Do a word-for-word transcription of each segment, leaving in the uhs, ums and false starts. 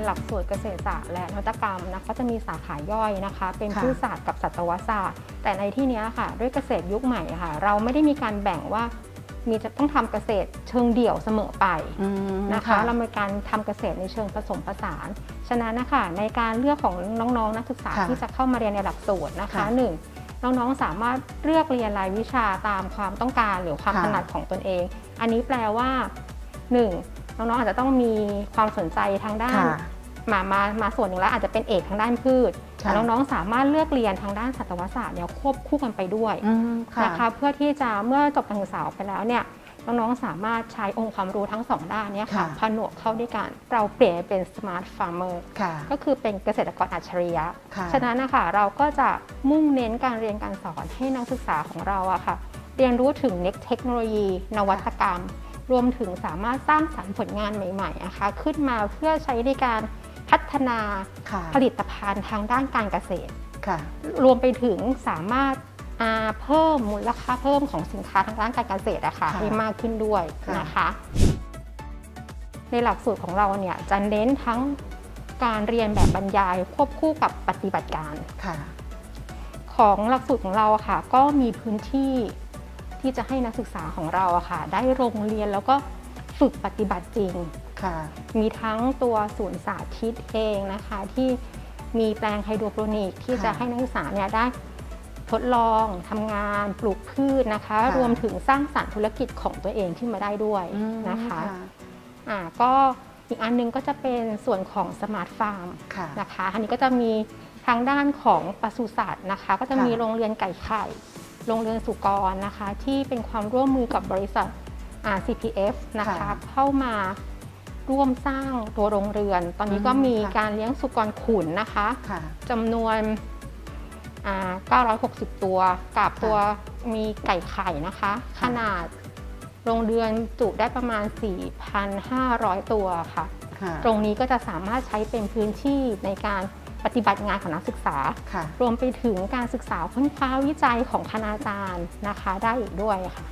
หลักสูตรเกษตรศาสตร์และนวัตกรรมนะก็จะมีสาขาย่อยนะคะเป็นพืชศาสตร์กับสัตวศาสตร์แต่ในที่นี้ค่ะด้วยเกษตรยุคใหม่ค่ะเราไม่ได้มีการแบ่งว่ามีจะต้องทำเกษตรเชิงเดี่ยวเสมอไปนะคะเรามีการทำเกษตรในเชิงผสมผสานฉะนั้นนะคะในการเลือกของน้องๆนักศึกษาที่จะเข้ามาเรียนในหลักสูตรนะคะหนึ่งน้องๆสามารถเลือกเรียนรายวิชาตามความต้องการหรือความถนัดของตนเองอันนี้แปลว่าหนึ่งน้องๆอาจจะต้องมีความสนใจทางด้านมามามาส่วนหนึ่งแล้วอาจจะเป็นเอกทางด้านพืชแต่น้องๆสามารถเลือกเรียนทางด้านสัตวศาสตร์เนี่ยควบคู่กันไปด้วยนะคะเพื่อที่จะเมื่อจบการศึกษาไปแล้วเนี่ยน้องๆสามารถใช้องค์ความรู้ทั้งสองด้านนี้ค่ะผนวกเข้าด้วยกันเราเปลี่ยนเป็น smart farmer ก็คือเป็นเกษตรกรอัจฉริยะฉะนั้นนะคะเราก็จะมุ่งเน้นการเรียนการสอนให้นักศึกษาของเราอะค่ะเรียนรู้ถึงเทคโนโลยีนวัตกรรมรวมถึงสามารถสร้างสรรค์ผลงานใหม่ๆนะคะขึ้นมาเพื่อใช้ในการพัฒนาผลิตภัณฑ์ทางด้านการเกษตรรวมไปถึงสามารถเพิ่มมูลค่าเพิ่มของสินค้าทางด้านการเกษตรอะค่ะให้มากขึ้นด้วยนะคะในหลักสูตรของเราเนี่ยจะเน้นทั้งการเรียนแบบบรรยายควบคู่กับปฏิบัติการของหลักสูตรของเราค่ะก็มีพื้นที่ที่จะให้นักศึกษาของเราอะค่ะได้โรงเรียนแล้วก็ฝึกปฏิบัติจริงมีทั้งตัวศูนย์สาธิตเองนะคะที่มีแปลงไฮโดรโปรนิกที่จะให้นักศึกษาเนี่ยได้ทดลองทำงานปลูกพืชนะคะรวมถึงสร้างสรรค์ธุรกิจของตัวเองขึ้นมาได้ด้วยนะคะอ่าก็อีกอันนึงก็จะเป็นส่วนของสมาร์ทฟาร์มนะคะอันนี้ก็จะมีทางด้านของปศุสัตว์นะคะก็จะมีโรงเรือนไก่ไข่โรงเรือนสุกรนะคะที่เป็นความร่วมมือกับบริษัท ซี พี เอฟ นะคะเข้ามาร่วมสร้างตัวโรงเรือนตอนนี้ก็มีการเลี้ยงสุกรขุนนะคะจำนวนเก้าร้อยหกสิบตัวกับตัวมีไก่ไข่นะคะขนาดโรงเรือนจุได้ประมาณ สี่พันห้าร้อย ตัวค่ะตรงนี้ก็จะสามารถใช้เป็นพื้นที่ในการปฏิบัติงานของนักศึกษารวมไปถึงการศึกษาค้นคว้าวิจัยของคณาจารย์นะคะได้อีกด้วยค่ะ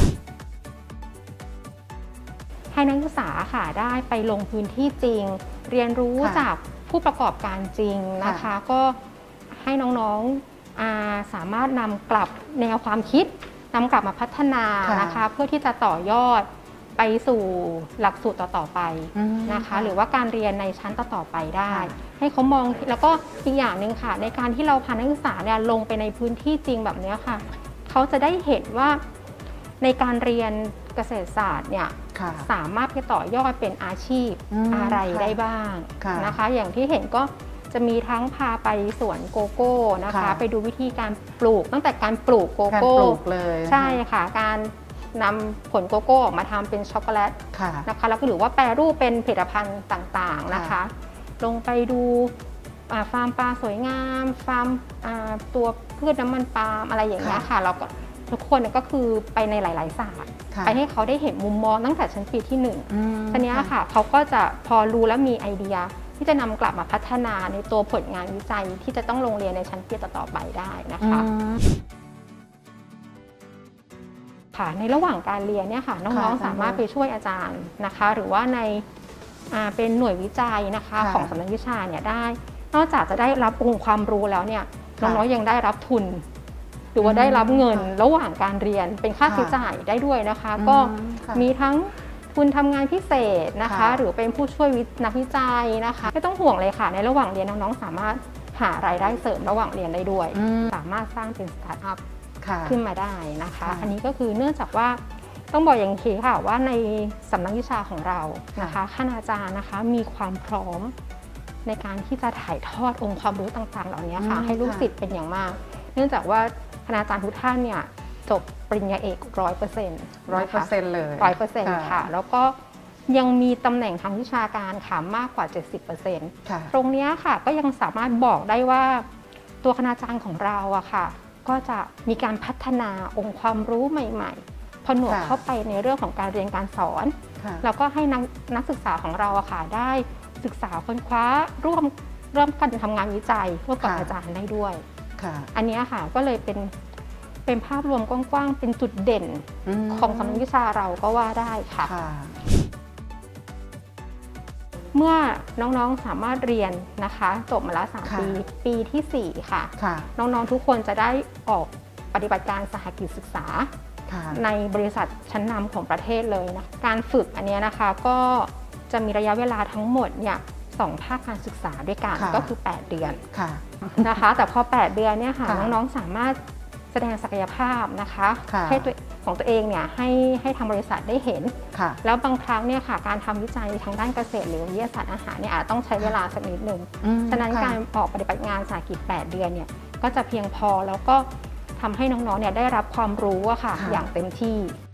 ให้นักศึกษาค่ะได้ไปลงพื้นที่จริงเรียนรู้จากผู้ประกอบการจริงนะคะก็ให้น้องๆสามารถนำกลับแนวความคิดนำกลับมาพัฒนานะคะเพื่อที่จะต่อยอดไปสู่หลักสูตรต่อๆไปนะคะหรือว่าการเรียนในชั้นต่อๆไปได้ให้เขามองแล้วก็อีกอย่างหนึ่งค่ะในการที่เราพานักศึกษาเนี่ยลงไปในพื้นที่จริงแบบนี้ค่ะเขาจะได้เห็นว่าในการเรียนเกษตรศาสตร์เนี่ยสามารถไปต่อยอดเป็นอาชีพอะไรได้บ้างนะคะอย่างที่เห็นก็จะมีทั้งพาไปสวนโกโก้นะคะไปดูวิธีการปลูกตั้งแต่การปลูกโกโก้เลยใช่ค่ะการนำผลโกโก้ออกมาทำเป็นช็อกโกแลตนะคะแล้วก็หรือว่าแปรรูปเป็นผลิตภัณฑ์ต่างๆนะคะลงไปดูฟาร์มปลาสวยงามฟาร์มตัวพืชน้ำมันปาล์มอะไรอย่างเงี้ยค่ะเราก็ทุกคนก็คือไปในหลายๆศาสตร์ไปให้เขาได้เห็นมุมมองตั้งแต่ชั้นปีที่หนึ่งทีนี้ค่ะเขาก็จะพอรู้แล้วมีไอเดียที่จะนำกลับมาพัฒนาในตัวผลงานวิจัยที่จะต้องลงเรียนในชั้นปีต่อๆไปได้นะคะค่ะในระหว่างการเรียนเนี่ยค่ะน้องๆสามารถไปช่วยอาจารย์นะคะหรือว่าในเป็นหน่วยวิจัยนะคะของสำนักวิชาเนี่ยได้นอกจากจะได้รับองค์ความรู้แล้วเนี่ยน้องๆยังได้รับทุนหรือว่าได้รับเงินระหว่างการเรียนเป็นค่าใช้จ่ายได้ด้วยนะคะก็มีทั้งทุนทำงานพิเศษนะคะหรือเป็นผู้ช่วยนักวิจัยนะคะไม่ต้องห่วงเลยค่ะในระหว่างเรียนน้องๆสามารถหารายได้เสริมระหว่างเรียนได้ด้วยสามารถสร้างเป็นสตาร์ทอัพขึ้นมาได้นะคะอันนี้ก็คือเนื่องจากว่าต้องบอกอย่างนี้ค่ะว่าในสำนักวิชาของเรานะคะคณาจารย์นะคะมีความพร้อมในการที่จะถ่ายทอดองค์ความรู้ต่างๆเหล่านี้ค่ะให้ลูกศิษย์เป็นอย่างมากเนื่องจากว่าคณาจารย์ทุกท่านเนี่ยจบปริญญาเอกร้อยเปอร์เซ็นต์ร้อยเปอร์เซ็นต์เลยร้อยเปอร์เซ็นต์ค่ะแล้วก็ยังมีตำแหน่งทางวิชาการค่ะมากกว่า เจ็ดสิบเปอร์เซ็นต์ ตรงนี้ค่ะก็ยังสามารถบอกได้ว่าตัวคณาจารย์ของเราอะค่ะก็จะมีการพัฒนาองค์ความรู้ใหม่ๆผนวกเข้าไปในเรื่องของการเรียนการสอนแล้วก็ให้นักนักศึกษาของเราอะค่ะได้ศึกษาค้นคว้าร่วมร่วมกันทำงานวิจัยร่วมกับอาจารย์ได้ด้วยอันนี้ค่ะก็เลยเป็นเป็นภาพรวมกว้างๆเป็นจุดเด่นของสำนักวิชาเราก็ว่าได้ค่ะเมื่อน้องๆสามารถเรียนนะคะจบมาแล้วสามปีปีที่สี่ค่ะน้องๆทุกคนจะได้ออกปฏิบัติการสหกิจศึกษาในบริษัทชั้นนำของประเทศเลยนะการฝึกอันนี้นะคะก็จะมีระยะเวลาทั้งหมดเนี่ยสองภาคการศึกษาด้วยกันก็คือแปดเดือนนะคะแต่พอแปดเดือนเนี่ยค่ะน้องๆสามารถแสดงศักยภาพนะคะให้ตัวของตัวเองเนี่ยให้ให้ทางบริษัทได้เห็นแล้วบางครั้งเนี่ยค่ะการทำวิจัยทางด้านเกษตรหรือวิทยาศาสตร์อาหารเนี่ยอาจต้องใช้เวลาสักนิดหนึ่งฉะนั้นการออกปฏิบัติงานสาหกิจแปดเดือนเนี่ยก็จะเพียงพอแล้วก็ทำให้น้องๆเนี่ยได้รับความรู้อะค่ะอย่างเต็มที่